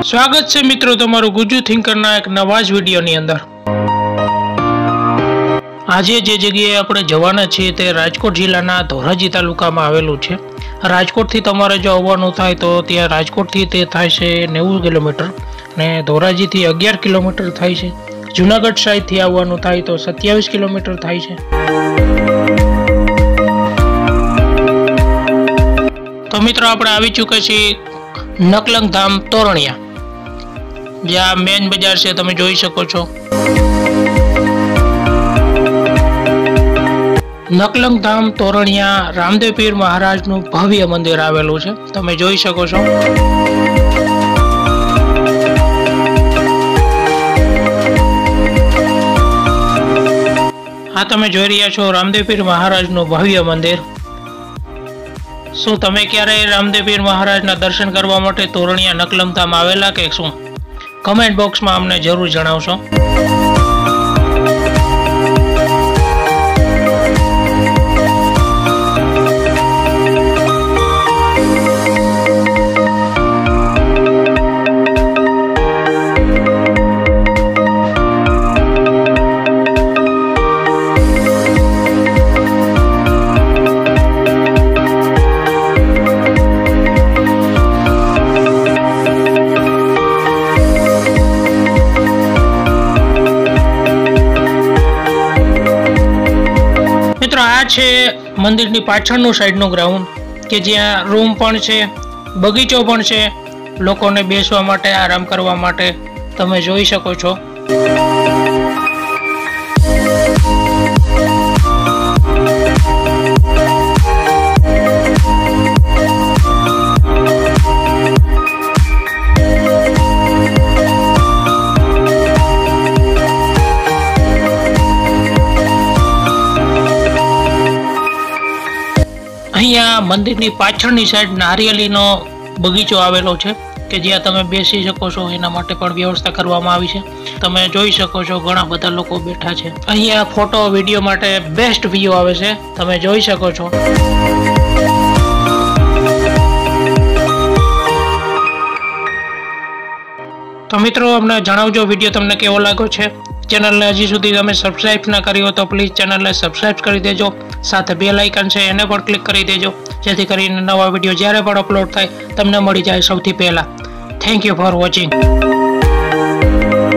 स्वागत है मित्रों तमारू गुज्जू थिंकरना एक नवा ज विडियोनी अंदर। आज जे जग्याए आपणे जवाना छीए ते राजकोट जिल्लाना धोराजी तालुकामां आवेलुं छे। राजकोट थी तमारे जो आववानुं थाय तो त्यां राजकोट थी ते थाय छे 90 किलोमीटर ने धोराजी थी 11 किलोमीटर थाय छे। जूनागढ़ साइड थी आववानुं थाय तो 27 किलोमीटर थाय छे। तो मित्रों आपणे आवी चूक्या छीए नकलंक धाम तोरणिया, ज्यां मेन बजार छे तमे जोई शको छो। नकलंक धाम तोरणिया रामदेवपीर महाराज नु भव्य मंदिर आवेलुं छे, तमे जोई शको छो। आ तमे जोई रह्या छो रामदेवपीर महाराज नु भव्य मंदिर। શું તમે ક્યારે રામદેવપીર મહારાજના દર્શન કરવા માટે તોરણિયા નકલંક ધામ આવેલા કે શું? કમેન્ટ બોક્સમાં અમને જરૂર જણાવશો। आ छे मंदिरनी पाछळनो साइडनो ग्राउंड के ज्यां रूम पण छे, बगीचो पण छे, लोकोने बेसवा माटे आराम करवा माटे तमे जोई शको छो। अहींया मंदिरनी पाछळनी साइड नारिયેળીનો बगीचो आवेलो छे के ज्यां तमे बेसी शको छो, एना माटे पण व्यवस्था करवामां आवी छे। तमे जोई शको छो घणा बधा लोको बैठा छे। अहींया फोटो विडियो माटे बेस्ट व्यू आवे छे, तमे जोई शको छो। तो मित्रों अमने जणावजो विडियो तमने केवो लाग्यो छे। चैनल ने हजी सुधी तमे सब्सक्राइब न करी हो तो प्लीज चैनल ने सब्सक्राइब करी देजो, साथे बेल आइकन छे एने पण क्लिक करी देजो, जेथी करीने नवा विडियो ज्यारे पण अपलोड थाय तमने मळी जाय सौथी पहेला। Thank you for watching.